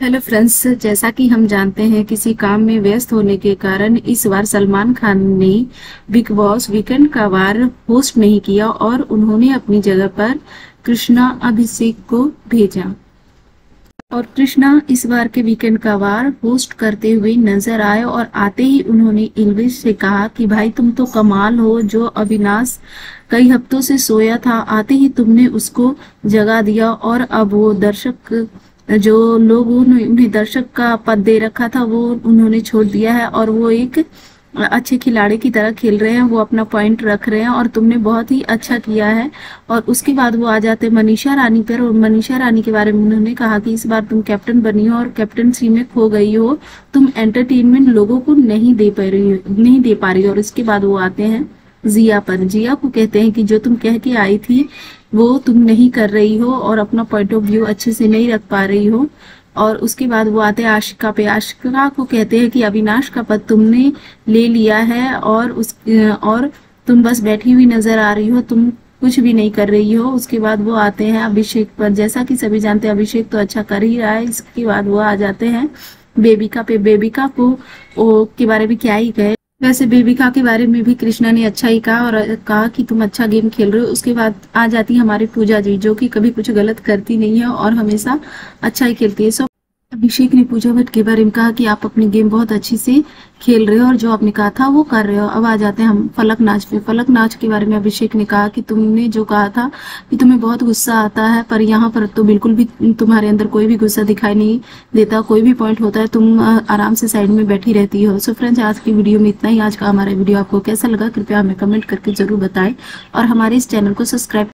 Hello friends, जैसा कि हम जानते हैं किसी काम में व्यस्त होने के कारण इस बार सलमान खान ने बिग बॉस वीकेंड का वार होस्ट नहीं किया और उन्होंने अपनी जगह पर कृष्णा अभिषेक को भेजा। और कृष्णा इस बार के वीकेंड का वार होस्ट करते हुए नजर आए और आते ही उन्होंने इंग्लिश से कहा कि भाई तुम तो कमाल हो, जो अविनाश कई हफ्तों से सोया था आते ही तुमने उसको जगा दिया और अब वो दर्शक जो लोगों ने उन्हें दर्शक का पद दे रखा था वो उन्होंने छोड़ दिया है और वो एक अच्छे खिलाड़ी की तरह खेल रहे हैं, वो अपना पॉइंट रख रहे हैं और तुमने बहुत ही अच्छा किया है। और उसके बाद वो आ जाते मनीषा रानी पर और मनीषा रानी के बारे में उन्होंने कहा कि इस बार तुम कैप्टन बनी हो और कैप्टनसी में खो गई हो, तुम एंटरटेनमेंट लोगों को नहीं दे पा रही हो। और इसके बाद वो आते हैं जिया पर। जिया को कहते हैं कि जो तुम कह के आई थी वो तुम नहीं कर रही हो और अपना पॉइंट ऑफ व्यू अच्छे से नहीं रख पा रही हो। और उसके बाद वो आते हैं आशिका पे। आशिका को कहते हैं कि अविनाश का पद तुमने ले लिया है और तुम बस बैठी हुई नजर आ रही हो, तुम कुछ भी नहीं कर रही हो। उसके बाद वो आते हैं अभिषेक पर। जैसा कि सभी जानते हैं अभिषेक तो अच्छा कर ही रहा है। इसके बाद वो आ जाते हैं बेबिका पे। बेबिका को के बारे में क्या ही कहे, वैसे बेबिका के बारे में भी कृष्णा ने अच्छा ही कहा और कहा कि तुम अच्छा गेम खेल रहे हो। उसके बाद आ जाती है हमारी पूजा जी, जो कि कभी कुछ गलत करती नहीं है और हमेशा अच्छा ही खेलती है। सो अभिषेक ने पूजा भट्ट के बारे में कहा कि आप अपनी गेम बहुत अच्छी से खेल रहे हो और जो आपने कहा था वो कर रहे हो। अब आ जाते हैं हम फलक नाच पे। फलक नाच के बारे में अभिषेक ने कहा कि तुमने जो कहा था कि तुम्हें बहुत गुस्सा आता है, पर यहाँ पर तो बिल्कुल भी तुम्हारे अंदर कोई भी गुस्सा दिखाई नहीं देता। कोई भी पॉइंट होता है तुम आराम से साइड में बैठी रहती हो। सो फ्रेंड्स, आज की वीडियो में इतना ही। आज का हमारा वीडियो आपको कैसा लगा कृपया हमें कमेंट करके जरूर बताएं और हमारे इस चैनल को सब्सक्राइब